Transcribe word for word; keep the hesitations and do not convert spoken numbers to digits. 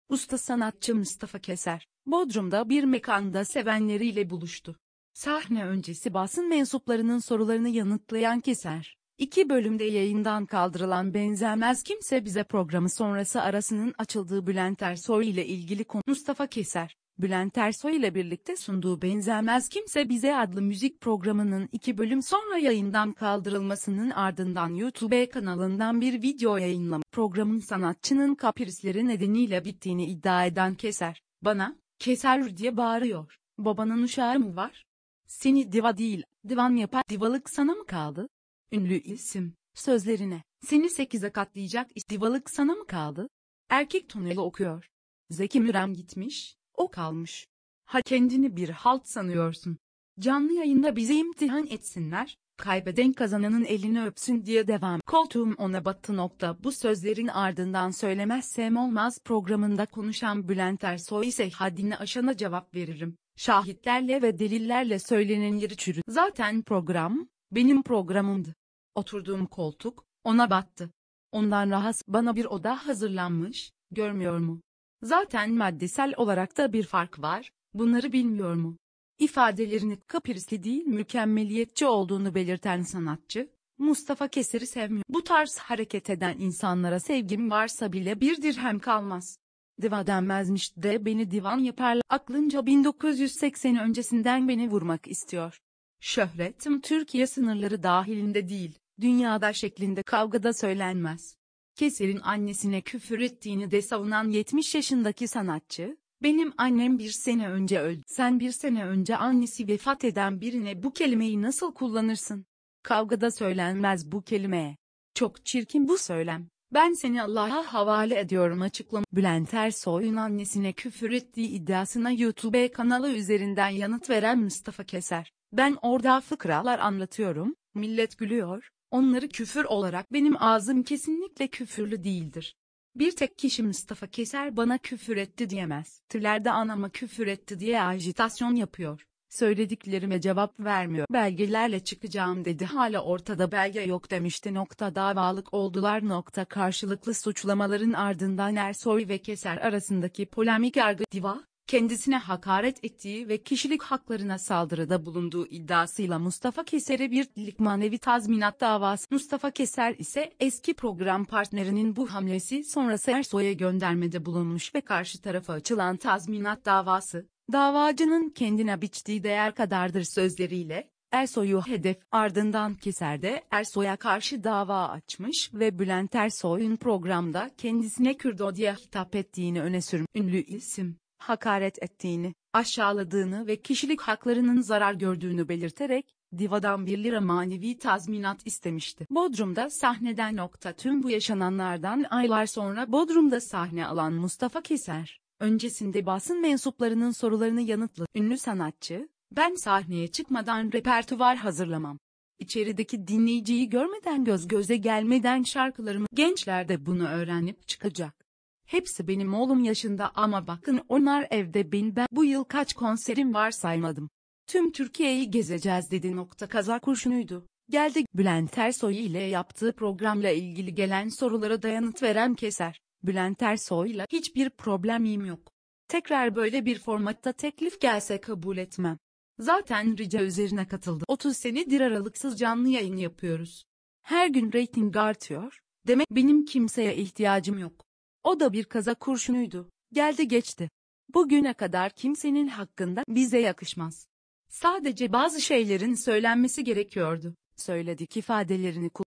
Usta sanatçı Mustafa Keser, Bodrum'da bir mekanda sevenleriyle buluştu. Sahne öncesi basın mensuplarının sorularını yanıtlayan Keser, iki bölümde yayından kaldırılan Benzemez Kimse Bize programı sonrası arasının açıldığı Bülent Ersoy ile ilgili konu. Mustafa Keser, Bülent Ersoy ile birlikte sunduğu Benzemez Kimse Bize adlı müzik programının iki bölüm sonra yayından kaldırılmasının ardından YouTube kanalından bir video yayınlamış. Programın sanatçının kaprisleri nedeniyle bittiğini iddia eden Keser, "Bana, Keser diye bağırıyor, babanın uşağı mı var? Seni diva değil, divan yapan divalık sana mı kaldı? Ünlü isim, sözlerine, seni sekize katlayacak divalık sana mı kaldı? Erkek tonuyla okuyor. Zeki Müren gitmiş, o kalmış. Ha kendini bir halt sanıyorsun. Canlı yayında bizi imtihan etsinler, kaybeden kazananın elini öpsün diye devam. Koltuğum ona battı. Nokta. Bu sözlerin ardından Söylemezsem Olmaz programında konuşan Bülent Ersoy ise haddini aşana cevap veririm. Şahitlerle ve delillerle söylenen yeri çürü. Zaten program, benim programımdı. Oturduğum koltuk, ona battı. Ondan rahatsız bana bir oda hazırlanmış, görmüyor mu? Zaten maddesel olarak da bir fark var, bunları bilmiyor mu? İfadelerini kaprisli değil mükemmeliyetçi olduğunu belirten sanatçı, Mustafa Keser'i sevmiyor. Bu tarz hareket eden insanlara sevgim varsa bile bir dirhem kalmaz. Diva denmezmiş de beni divan yaparlar. Aklınca bin dokuz yüz seksen öncesinden beni vurmak istiyor. Şöhretim Türkiye sınırları dahilinde değil, dünyada şeklinde kavgada söylenmez. Keser'in annesine küfür ettiğini de savunan yetmiş yaşındaki sanatçı, "Benim annem bir sene önce öldü. Sen bir sene önce annesi vefat eden birine bu kelimeyi nasıl kullanırsın? Kavgada söylenmez bu kelimeye. Çok çirkin bu söylem. Ben seni Allah'a havale ediyorum" açıklama. Bülent Ersoy'un annesine küfür ettiği iddiasına YouTube kanalı üzerinden yanıt veren Mustafa Keser, "Ben orada fıkralar anlatıyorum, millet gülüyor, onları küfür olarak benim ağzım kesinlikle küfürlü değildir. Bir tek kişi Mustafa Keser bana küfür etti diyemez. Tülerde anama küfür etti diye ajitasyon yapıyor. Söylediklerime cevap vermiyor. Belgelerle çıkacağım dedi. Hala ortada belge yok demişti. Nokta davalık oldular. Nokta karşılıklı suçlamaların ardından Ersoy ve Keser arasındaki polemik yargı diva, kendisine hakaret ettiği ve kişilik haklarına saldırıda bulunduğu iddiasıyla Mustafa Keser'e bir yıllık manevi tazminat davası. Mustafa Keser ise eski program partnerinin bu hamlesi sonrası Ersoy'a göndermede bulunmuş ve karşı tarafa açılan tazminat davası, davacının kendine biçtiği değer kadardır sözleriyle, Ersoy'u hedef ardından Keser de Ersoy'a karşı dava açmış ve Bülent Ersoy'un programda kendisine Kürdo diye hitap ettiğini öne sürmüş. Ünlü isim, hakaret ettiğini, aşağıladığını ve kişilik haklarının zarar gördüğünü belirterek, divadan bir lira manevi tazminat istemişti. Bodrum'da sahneden nokta tüm bu yaşananlardan aylar sonra Bodrum'da sahne alan Mustafa Keser, öncesinde basın mensuplarının sorularını yanıtladı. Ünlü sanatçı, "Ben sahneye çıkmadan repertuvar hazırlamam. İçerideki dinleyiciyi görmeden göz göze gelmeden şarkılarımı gençler de bunu öğrenip çıkacak. Hepsi benim oğlum yaşında ama bakın onlar evde ben, ben bu yıl kaç konserim var saymadım. Tüm Türkiye'yi gezeceğiz" dedi. Nokta kaza kurşunuydu. Geldi. Bülent Ersoy ile yaptığı programla ilgili gelen sorulara da yanıt veren Keser, "Bülent Ersoy'la hiçbir problemim yok. Tekrar böyle bir formatta teklif gelse kabul etmem. Zaten rica üzerine katıldı. otuz senedir aralıksız canlı yayın yapıyoruz. Her gün reyting artıyor. Demek benim kimseye ihtiyacım yok. O da bir kaza kurşunuydu. Geldi geçti. Bugüne kadar kimsenin hakkında bize yakışmaz. Sadece bazı şeylerin söylenmesi gerekiyordu" söyledik ifadelerini kullandı.